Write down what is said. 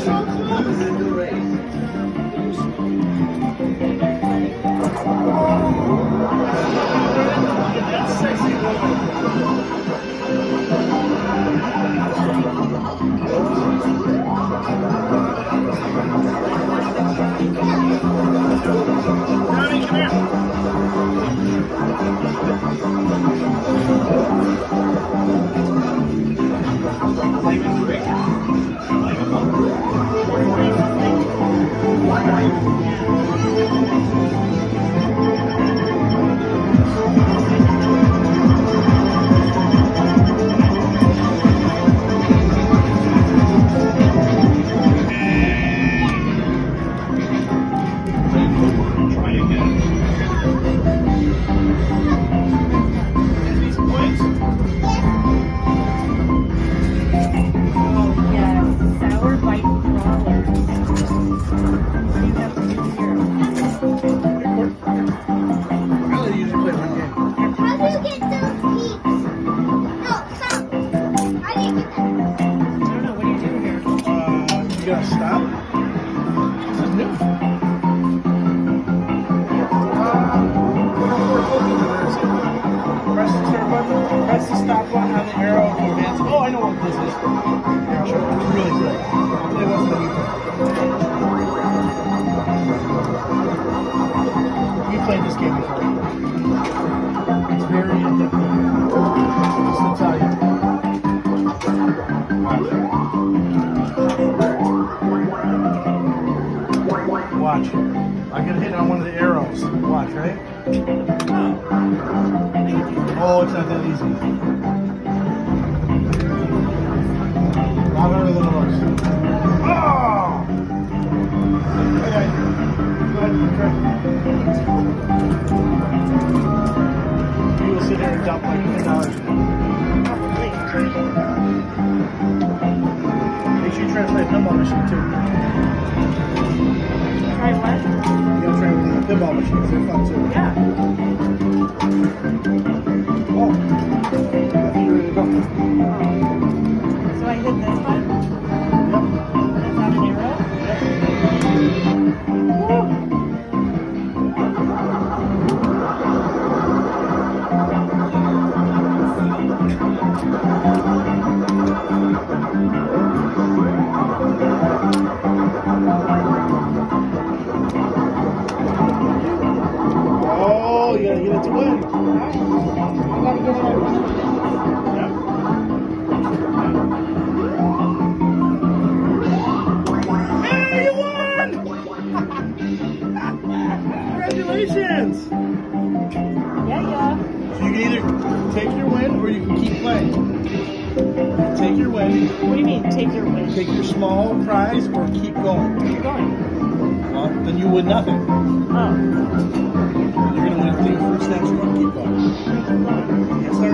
Watch. I'm gonna hit on one of the arrows. Watch, right? Oh, it's not that easy. Not under the nose. Oh! Okay. Go ahead, try. You will sit there and dump like $10. Make sure you try to play a pinball machine too. Try what? You gotta try with the pinball machines, they're fun too. Yeah. Oh, you're ready to go. So I hit this one? Yep. Is that an arrow? Woo. Oh, you gotta get it to win. I gotta get it on one of them. Yep. Hey, you won! Congratulations! Yeah. So you can either take your win or you can keep playing. Take your win, What do you mean, take your win? take your small prize, or keep going. Keep going. Well, then you win nothing. Oh. You're gonna win a thing for fruit snacks, you want to keep going. Keep going. Can't start